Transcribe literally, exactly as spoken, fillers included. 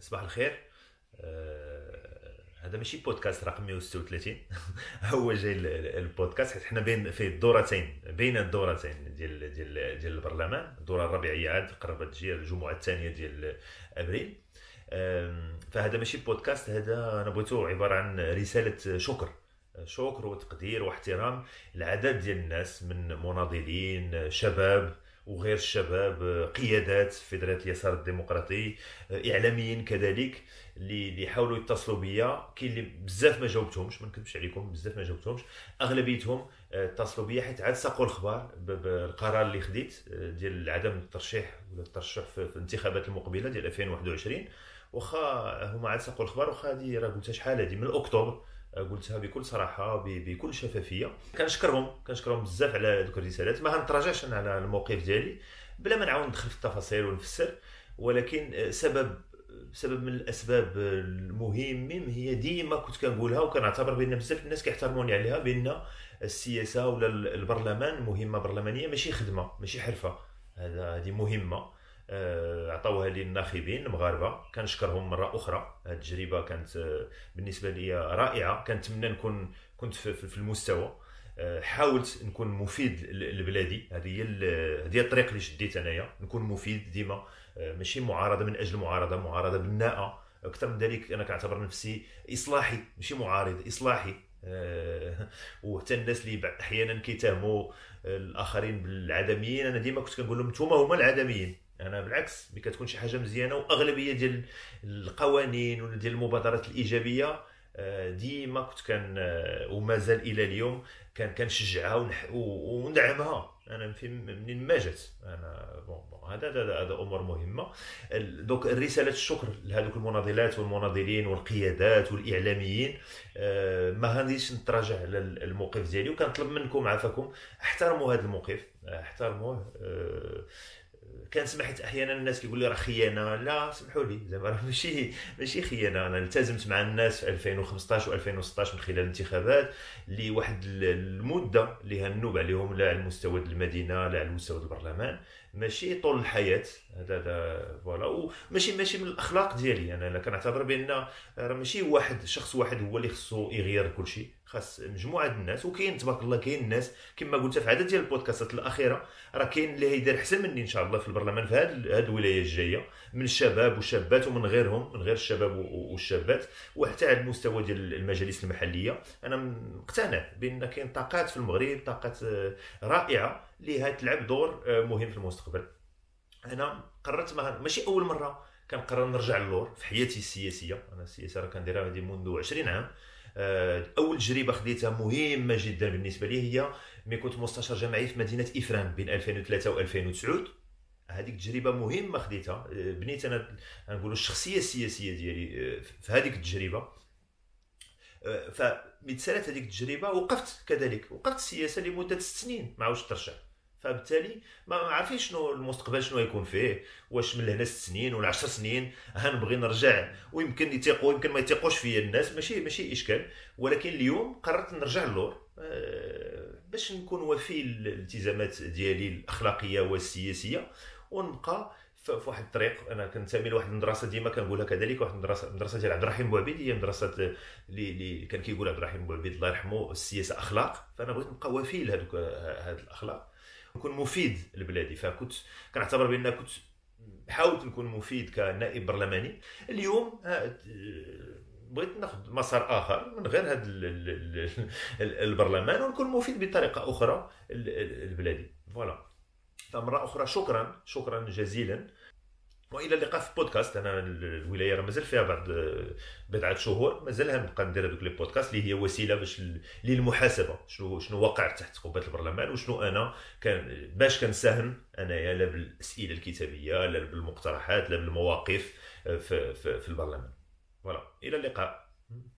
صباح الخير. آه، هذا ماشي بودكاست رقم مية وستة وثلاثين. هو جاي ال- ال- البودكاست حيت حنا بين في الدورتين بين الدورتين ديال ديال ديال البرلمان. الدوره الربيعيه عاد قربت تجي الجمعه الثانيه ديال ابريل. آم، فهذا ماشي بودكاست، هذا انا بغيتو عباره عن رساله شكر. شكر وتقدير واحترام العدد ديال الناس من مناضلين شباب وغير الشباب، قيادات في فدرالية اليسار الديمقراطي، اعلاميين كذلك، اللي اللي حاولوا يتصلوا بيا. كاين اللي بزاف ما جاوبتهمش، ما نكذبش عليكم، بزاف ما جاوبتهمش. اغلبيتهم آه، اتصلوا بيا حيت عاد ساقوا الخبر ب- بالقرار اللي خديت، آه، ديال عدم الترشيح ولا الترشح في في الانتخابات المقبله ديال ألفين وواحد وعشرين. واخا هما عاد ساقوا الخبر، واخا هذه راه قلتها شحال هذه من اكتوبر، آه، قلتها بكل صراحه ب- بكل شفافيه. كنشكرهم كنشكرهم بزاف على دوك الرسالات. ما غنتراجعش انا على الموقف ديالي بلا ما نعاود ندخل في التفاصيل ونفسر، ولكن آه، سبب سبب من الاسباب المهمين هي ديما كنت كنقولها، وكنعتبر بان بزاف الناس كيحترموني عليها، بان السياسه ولا البرلمان مهمه برلمانيه، ماشي خدمه، ماشي حرفه. هذا هذه مهمه آه، عطاوها لي الناخبين المغاربه، كنشكرهم مره اخرى. هذه التجربه كانت آه، بالنسبه لي رائعه. كنتمنى نكون كنت في في- في المستوى. آه، حاولت نكون مفيد ل- لبلادي. هذه هي ال- هذه هي الطريق اللي شديت انايا، نكون مفيد ديما. آه، ماشي معارضه من اجل المعارضه، معارضه بناءه. اكثر من ذلك انا كنعتبر نفسي اصلاحي، ماشي معارض، اصلاحي. آه، وحتى الناس اللي بعض احيانا كيتهموا الاخرين بالعدميين، انا ديما كنت كنقول لهم نتوما هما العدميين. انا بالعكس، ملي كتكون شي حاجه مزيانه واغلبيه ديال القوانين ولا ديال المبادرات الايجابيه، آه، ديما كنت كان آه، وما زال الى اليوم كان كنشجعها ونح- و- وندعمها. انا في منين ما جات انا بون بون هذا هذا هذا امور مهمه. ال- دوك الرساله الشكر لهذوك المناضلات والمناضلين والقيادات والاعلاميين. آه، ما غاديش نتراجع على الموقف ديالي، وكنطلب منكم عافاكم احترموا هذا الموقف، احترموه. آه، كان سمحت احيانا الناس كيقول لي راه خيانه، لا سمحوا لي، زعما راه ماشي ماشي خيانه. انا التزمت مع الناس في ألفين وخمسطاش و2016 من خلال الانتخابات لواحد المده اللي هنوب عليهم، لا على المستوى ديال المدينه لا على المستوى ديال البرلمان، ماشي طول الحياه. هذا هذا فوالا. وماشي ماشي من الاخلاق ديالي. انا انا كنعتبر بان راه ماشي واحد شخص واحد هو اللي خصو يغير كل شيء، خاص مجموعه الناس. وكاين تبارك الله كاين الناس كما قلت في عدد ديال البودكاستات الاخيره، راه كاين اللي هيدير احسن مني ان شاء الله في البرلمان في هذه هذه الولايه الجايه، من الشباب والشابات ومن غيرهم، من غير الشباب و- والشابات، وحتى على المستوى ديال المجالس المحليه. انا مقتنع بان كاين طاقات في المغرب، طاقات آه، رائعه اللي هتلعب دور آه، مهم في المستقبل. انا قررت، ما ماشي اول مره كنقرر نرجع للور في حياتي السياسيه. انا السياسه راه كنديرها هذه منذ عشرين عام. آه، اول تجربه خديتها مهمه جدا بالنسبه لي هي ملي كنت مستشار جماعي في مدينه افران بين ألفين وثلاثة و2009. هذيك تجربه مهمه خديتها، آه، بنيت انا نقولوا الشخصيه السياسيه ديالي آه، في هذيك التجربه. آه، فمن سالت هذيك التجربه وقفت كذلك، وقفت السياسه لمده ست سنين ما عاودش ترشح. فبالتالي ما عارفين شنو المستقبل شنو يكون فيه، واش من هنا ست سنين ولا عشر سنين هنبغي نرجع، ويمكن يثيقوا يمكن ما يثيقوش فيا الناس، ماشي ماشي اشكال. ولكن اليوم قررت نرجع للور، آه، باش نكون وفي الالتزامات ديالي الاخلاقيه والسياسيه، ونبقى ف- في واحد الطريق. انا كنتمي لواحد المدرسه ديما كنقولها كذلك، واحد المدرسه المدرسه ديال عبد الرحيم بوعبيد، هي مدرسه اللي اللي كان كيقول عبد الرحيم بوعبيد الله يرحمه السياسه اخلاق. فانا بغيت نبقى وفي لهذوك هذه الاخلاق، نكون مفيد لبلادي. فكنت كنعتبر بان كنت حاولت نكون مفيد كنائب برلماني. اليوم ها- بغيت ناخذ مسار اخر من غير هذا ال- ال- ال- ال- البرلمان، ونكون مفيد بطريقه اخرى ل- ل- لبلادي. فوالا. فمره اخرى شكرا، شكرا جزيلا، والى اللقاء في بودكاست. انا الولايه راه مازال فيها بعض بضعه شهور، مازال نبقى ندير هذوك لي بودكاست اللي هي وسيله باش ل- للمحاسبه، شنو شنو وقع تحت قبه البرلمان، وشنو انا كان باش كنساهم انايا، لا بالاسئله الكتابيه لا بالمقترحات لا بالمواقف في في, في البرلمان. فوالا، الى اللقاء.